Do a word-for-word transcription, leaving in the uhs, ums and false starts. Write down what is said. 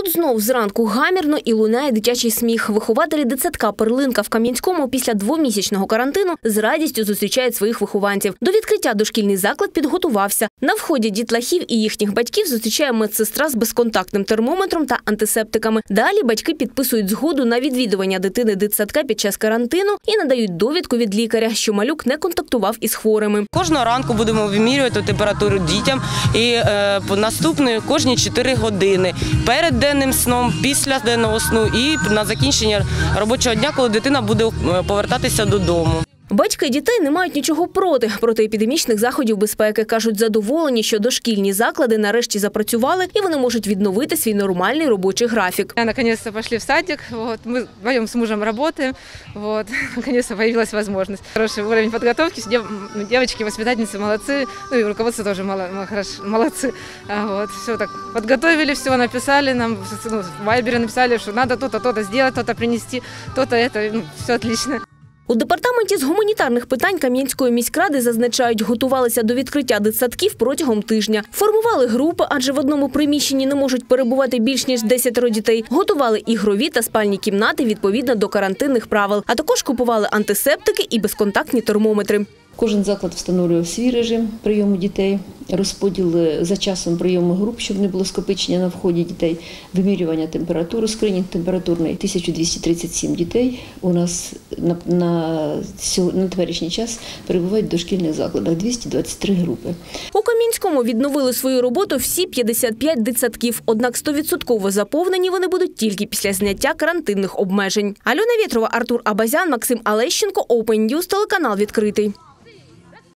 Тут знов зранку гамірно і лунає дитячий сміх. Вихователі дитсадка «Перлинка» в Кам'янському після двомісячного карантину з радістю зустрічають своїх вихованців. До відкриття дошкільний заклад підготувався. На вході дітлахів і їхніх батьків зустрічає медсестра з безконтактним термометром та антисептиками. Далі батьки підписують згоду на відвідування дитини дитсадка під час карантину і надають довідку від лікаря, що малюк не контактував із хворими. Кожного ранку будемо вимірювати температуру дітям і е, наступної кожні чотири години. Перед денним сном, після денного сну і на закінчення робочого дня, коли дитина буде повертатися додому. Батьки дітей не мають нічого проти протиепідемічних заходів безпеки. Кажуть, задоволені, що дошкільні заклади нарешті запрацювали і вони можуть відновити свій нормальний робочий графік. Наконец-то пошли в садик. Вот. Мы вдвоем с мужем работаем. Вот. Наконец-то появилась возможность. Хороший уровень подготовки. Девочки, воспитательницы молодцы. Ну и руководство тоже молодцы. Вот. Все так подготовили, все написали. Нам ну, в Вайбере написали, что надо то-то, то-то сделать, то-то принести, то-то это. Ну, все отлично. У департаменті з гуманітарних питань Кам'янської міськради зазначають, готувалися до відкриття дитсадків протягом тижня. Формували групи, адже в одному приміщенні не можуть перебувати більш ніж десятеро дітей. Готували ігрові та спальні кімнати відповідно до карантинних правил. А також купували антисептики і безконтактні термометри. Кожен заклад встановлював свій режим прийому дітей, розподіл за часом прийому груп, щоб не було скопичення на вході дітей, вимірювання температури, скринінг температурний. тисяча двісті тридцять сім дітей у нас на, на, на теперішній час перебувають в дошкільних закладах, двісті двадцять три групи. У Кам'янському відновили свою роботу всі п'ятдесят п'ять дитсадків, однак сто відсотків заповнені вони будуть тільки після зняття карантинних обмежень. Альона Вєтрова, Артур Абазян, Максим Алещенко, Open News, телеканал «Відкритий».